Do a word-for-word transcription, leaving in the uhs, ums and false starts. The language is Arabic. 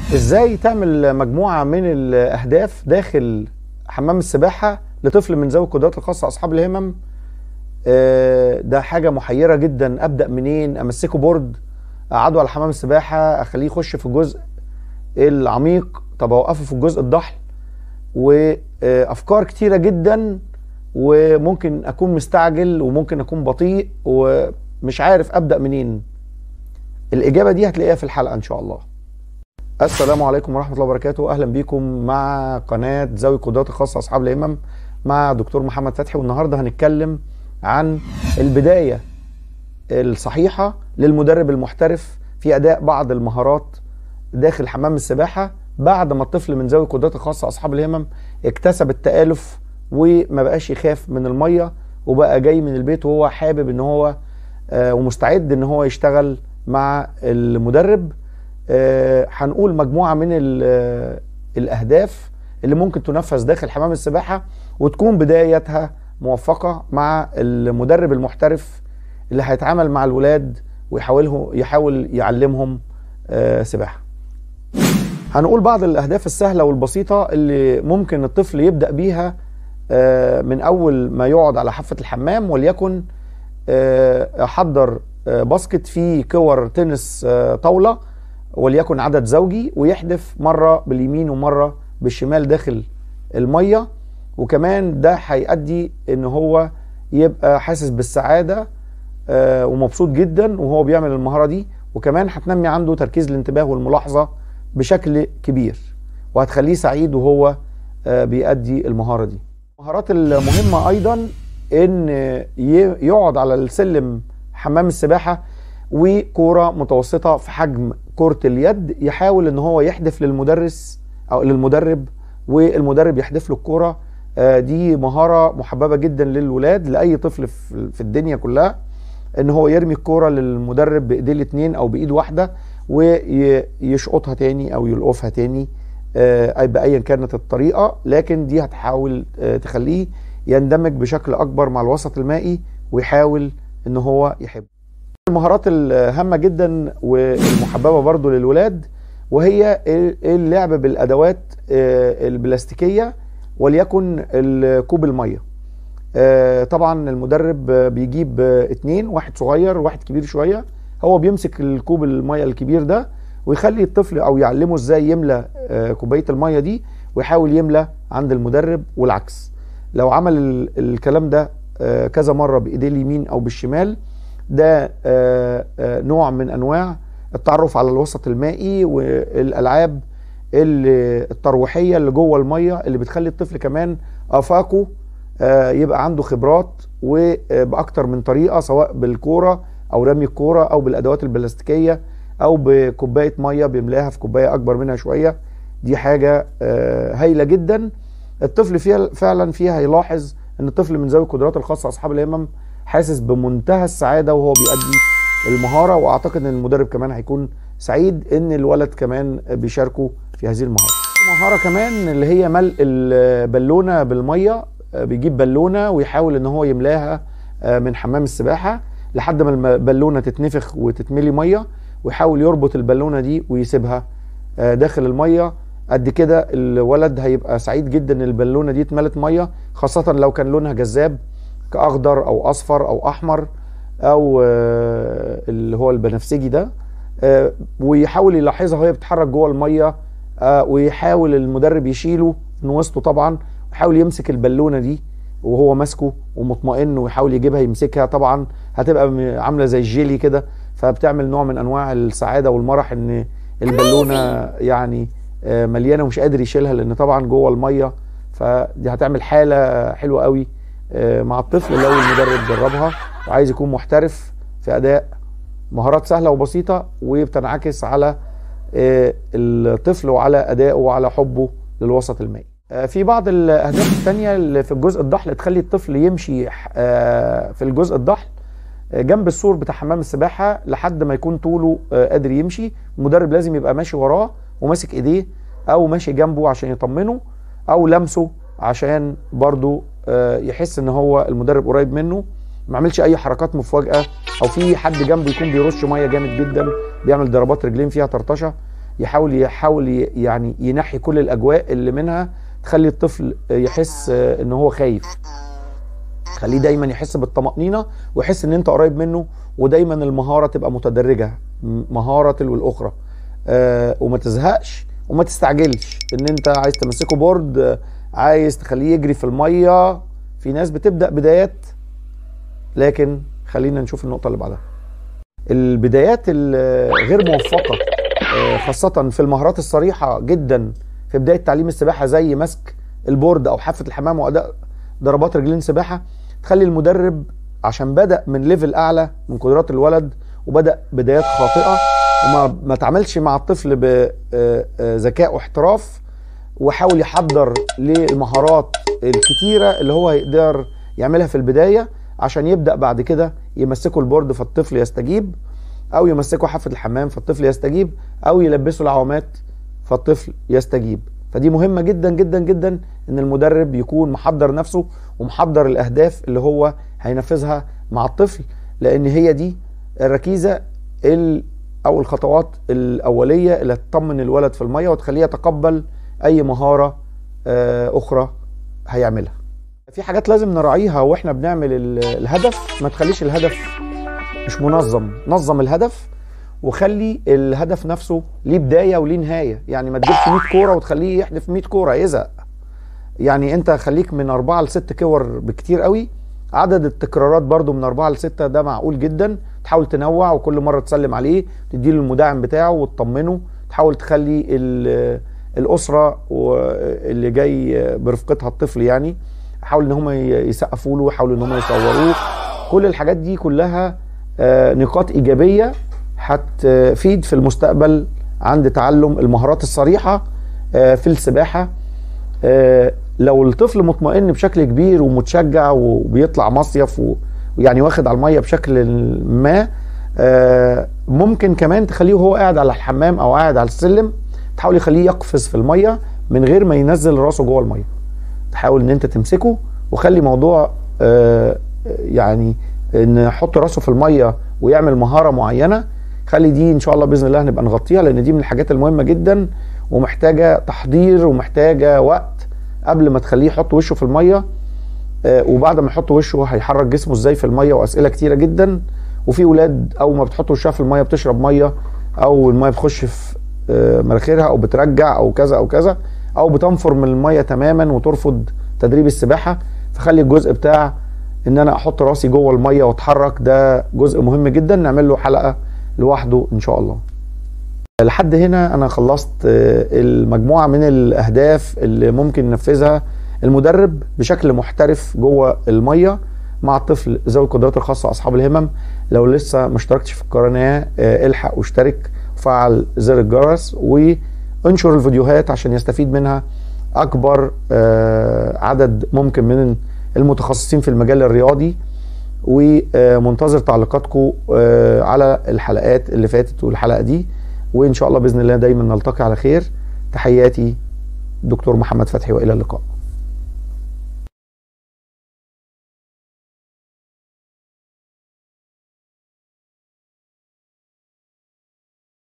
ازاي تعمل مجموعة من الأهداف داخل حمام السباحة لطفل من ذوي القدرات الخاصة أصحاب الهمم؟ آه، ده حاجة محيرة جدا. أبدأ منين؟ أمسكه بورد، أقعده على حمام السباحة، أخليه يخش في الجزء العميق، طب أوقفه في الجزء الضحل، وأفكار كتيرة جدا، وممكن أكون مستعجل وممكن أكون بطيء ومش عارف أبدأ منين. الإجابة دي هتلاقيها في الحلقة إن شاء الله. السلام عليكم ورحمة الله وبركاته. أهلا بيكم مع قناة ذوي القدرات الخاصة أصحاب الهمم مع دكتور محمد فتحي. والنهاردة هنتكلم عن البداية الصحيحة للمدرب المحترف في أداء بعض المهارات داخل حمام السباحة بعد ما الطفل من ذوي القدرات الخاصة أصحاب الهمم اكتسب التآلف وما بقاش يخاف من المية، وبقى جاي من البيت وهو حابب ان هو آه ومستعد ان هو يشتغل مع المدرب. آه هنقول مجموعة من الأهداف اللي ممكن تنفذ داخل حمام السباحة وتكون بدايتها موفقة مع المدرب المحترف اللي هيتعامل مع الولاد ويحاوله يحاول يعلمهم آه سباحة. هنقول بعض الأهداف السهلة والبسيطة اللي ممكن الطفل يبدأ بيها آه من أول ما يقعد على حافة الحمام، وليكن آه أحضر آه باسكت فيه كور تنس آه طاولة، وليكن عدد زوجي، ويحدف مرة باليمين ومرة بالشمال داخل المية. وكمان ده هيؤدي ان هو يبقى حاسس بالسعادة آه ومبسوط جدا وهو بيعمل المهارة دي، وكمان هتنمي عنده تركيز الانتباه والملاحظة بشكل كبير، وهتخليه سعيد وهو آه بيأدي المهارة دي. المهارات المهمة ايضا ان يقعد على السلم حمام السباحة وكورة متوسطة في حجم كرة اليد، يحاول ان هو يحدف للمدرس او للمدرب والمدرب يحدف له الكورة. دي مهارة محببة جدا للولاد، لأي طفل في الدنيا كلها، ان هو يرمي الكورة للمدرب بإيديه الاتنين او بإيد واحدة ويشقطها تاني او يلقفها تاني اي بأيا كانت الطريقة، لكن دي هتحاول تخليه يندمج بشكل اكبر مع الوسط المائي ويحاول ان هو يحب. المهارات الهامة جدا والمحببة برضو للولاد وهي اللعب بالأدوات البلاستيكية، وليكن الكوب المية. طبعا المدرب بيجيب اتنين، واحد صغير وواحد كبير شوية، هو بيمسك الكوب المية الكبير ده ويخلي الطفل او يعلمه ازاي يملى كوباية المية دي ويحاول يملى عند المدرب والعكس. لو عمل الكلام ده كذا مرة بإيديه اليمين او بالشمال، ده نوع من انواع التعرف على الوسط المائي والالعاب الترويحيه اللي جوه الميه، اللي بتخلي الطفل كمان افاقه يبقى عنده خبرات وباكتر من طريقه، سواء بالكوره او رمي الكوره او بالادوات البلاستيكيه او بكوبايه ميه بيملاها في كوبايه اكبر منها شويه. دي حاجه هايله جدا. الطفل فيها فعلا فيها هيلاحظ ان الطفل من ذوي القدرات الخاصه اصحاب الهمم حاسس بمنتهى السعاده وهو بيؤدي المهاره، واعتقد ان المدرب كمان هيكون سعيد ان الولد كمان بيشاركه في هذه المهاره. مهاره كمان اللي هي ملء البالونه بالميه، بيجيب بالونه ويحاول ان هو يملاها من حمام السباحه لحد ما البالونه تتنفخ وتتملي ميه، ويحاول يربط البالونه دي ويسيبها داخل الميه. قد كده الولد هيبقى سعيد جدا ان البالونه دي اتملت ميه، خاصه لو كان لونها جذاب كأخضر أو أصفر أو أحمر أو اللي هو البنفسجي ده، ويحاول يلاحظها وهي بتتحرك جوه المية، ويحاول المدرب يشيله من وسطه طبعا، ويحاول يمسك البالونة دي وهو ماسكه ومطمئن ويحاول يجيبها يمسكها. طبعا هتبقى عاملة زي الجيلي كده، فبتعمل نوع من أنواع السعادة والمرح إن البالونة يعني مليانة ومش قادر يشيلها لأن طبعا جوه المية، فدي هتعمل حالة حلوة قوي مع الطفل لو المدرب دربها وعايز يكون محترف في أداء مهارات سهلة وبسيطة، وبتنعكس على الطفل وعلى أدائه وعلى حبه للوسط المائي. في بعض الأهداف الثانية اللي في الجزء الضحل تخلي الطفل يمشي في الجزء الضحل جنب السور بتاع حمام السباحة لحد ما يكون طوله قادر يمشي. المدرب لازم يبقى ماشي وراه وماسك ايديه او ماشي جنبه عشان يطمنه، او لمسه عشان برضو يحس ان هو المدرب قريب منه. ما يعملش اي حركات مفاجئه، او في حد جنبه يكون بيرش ميه جامد جدا بيعمل ضربات رجلين فيها طرطشه، يحاول يحاول يعني ينحي كل الاجواء اللي منها تخلي الطفل يحس ان هو خايف. خليه دايما يحس بالطمأنينة ويحس ان انت قريب منه، ودايما المهارة تبقى متدرجة، مهارة تلو الاخرى، آه وما تزهقش وما تستعجلش ان انت عايز تمسكه بورد، عايز تخليه يجري في المية. في ناس بتبدأ بدايات، لكن خلينا نشوف النقطة اللي بعدها. البدايات الغير موفقة خاصة في المهارات الصريحة جدا في بداية تعليم السباحة، زي مسك البورد او حافة الحمام واداء ضربات رجلين سباحة، تخلي المدرب عشان بدأ من ليفل اعلى من قدرات الولد وبدأ بدايات خاطئة وما ما تعملش مع الطفل بذكاء واحتراف، وحاول يحضر للمهارات الكتيرة اللي هو هيقدر يعملها في البداية عشان يبدأ بعد كده يمسكه البورد فالطفل يستجيب، او يمسكه حافة الحمام فالطفل يستجيب، او يلبسه العوامات فالطفل يستجيب. فدي مهمة جدا جدا جدا ان المدرب يكون محضر نفسه ومحضر الاهداف اللي هو هينفذها مع الطفل، لان هي دي الركيزة او الخطوات الاولية اللي هتطمن الولد في المية وتخليه يتقبل اي مهارة اخرى هيعملها. في حاجات لازم نراعيها واحنا بنعمل الهدف، ما تخليش الهدف مش منظم. نظم الهدف وخلي الهدف نفسه ليه بداية وليه نهاية. يعني ما تجيبش مية كورة وتخليه يحدف مية كورة يزهق. يعني انت خليك من اربعة لست كور بكتير قوي. عدد التكرارات برضو من اربعة لستة ده معقول جدا. تحاول تنوع وكل مرة تسلم عليه، تديله المداعم بتاعه وتطمنه. تحاول تخلي الاسرة اللي جاي برفقتها الطفل يعني حاول ان هم يسقفوا له، حاولوا ان هم يصوروه. كل الحاجات دي كلها نقاط ايجابية هتفيد في المستقبل عند تعلم المهارات الصريحة في السباحة. لو الطفل مطمئن بشكل كبير ومتشجع وبيطلع مصيف ويعني واخد على المية بشكل ما، ممكن كمان تخليه وهو قاعد على الحمام او قاعد على السلم تحاول يخليه يقفز في المية من غير ما ينزل راسه جوه المية. تحاول ان انت تمسكه وخلي موضوع يعني ان يحط راسه في المية ويعمل مهارة معينة. خلي دي ان شاء الله باذن الله هنبقى نغطيها، لان دي من الحاجات المهمة جدا ومحتاجة تحضير ومحتاجة وقت قبل ما تخليه يحط وشه في المية، وبعد ما يحط وشه هيحرك جسمه ازاي في المية، واسئلة كتيرة جدا. وفي ولاد اول ما بتحط وشها في المية بتشرب مية، او المية بتخش في مناخيرها، او بترجع، او كذا او كذا، او بتنفر من المية تماما وترفض تدريب السباحة. فخلي الجزء بتاع ان انا احط راسي جوه المية واتحرك ده جزء مهم جدا، نعمل له حلقة لوحده ان شاء الله. لحد هنا انا خلصت المجموعة من الاهداف اللي ممكن ينفذها المدرب بشكل محترف جوه المية مع الطفل ذوي القدرات الخاصة اصحاب الهمم. لو لسه ما اشتركتش في القناة الحق واشترك وفعل زر الجرس وانشر الفيديوهات عشان يستفيد منها اكبر عدد ممكن من المتخصصين في المجال الرياضي. ومنتظر تعليقاتكم على الحلقات اللي فاتت والحلقة دي، وإن شاء الله بإذن الله دايما نلتقي على خير. تحياتي دكتور محمد فتحي، وإلى اللقاء.